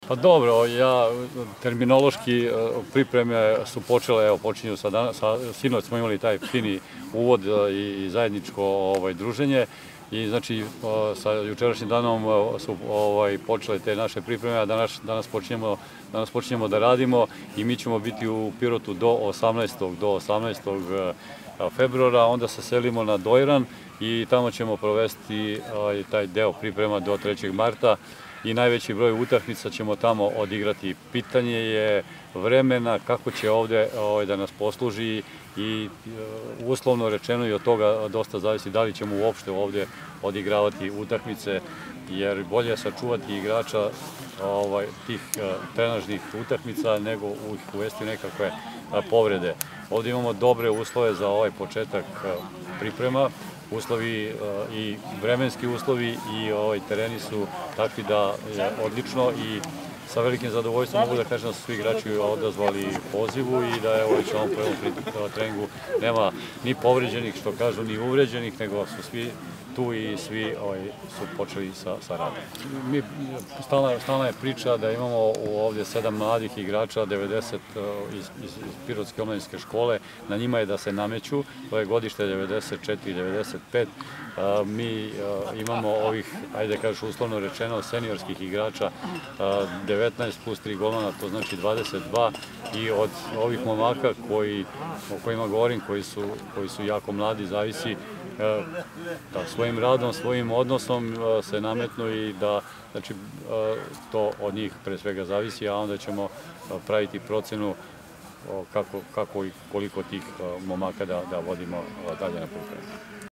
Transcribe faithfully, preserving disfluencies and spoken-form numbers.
Pa dobro, ja, terminološki pripreme su počele, evo, počinju sa danas, sinoć smo imali taj fini uvod i zajedničko ovaj, druženje i znači sa jučerašnjim danom su ovaj, počele te naše pripreme, a danas, danas, počinjemo, danas počinjemo da radimo i mi ćemo biti u Pirotu do osamnaestog do osamnaestog februara, onda se selimo na Dojran i tamo ćemo provesti taj deo priprema do trećeg marta. I najveći broj utakmica ćemo tamo odigrati. Pitanje je vremena kako će ovde da nas posluži i uslovno rečeno i od toga dosta zavisi da li ćemo uopšte ovde odigravati utakmice, jer bolje je sačuvati igrača tih trenažnih utakmica nego uvesti nekakve povrede. Ovde imamo dobre uslove za ovaj početak priprema. Uslovi i vremenski uslovi i tereni su takvi da je odlično i sa velikim zadovoljstvom mogu da kažem da su svi igrači odazvali pozivu i da je već u ovom prvom treningu nema ni povređenih, što kažu, ni uvređenih, nego su svi tu i svi su počeli sa radom. Stalna je priča da imamo ovde sedam mladih igrača, devedeset iz Pirotske omladinske škole, na njima je da se nameću, to je godište devedeset četiri devedeset pet. Mi imamo ovih, ajde kažeš uslovno rečeno, seniorskih igrača, devetnaest plus tri golmana, to znači dvadeset dva, i od ovih momaka o kojima govorim, koji su jako mladi, zavisi da svojim radom, svojim odnosom se nametnu i da to od njih pre svega zavisi, a onda ćemo praviti procenu kako i koliko tih momaka da vodimo dalje na pripremu.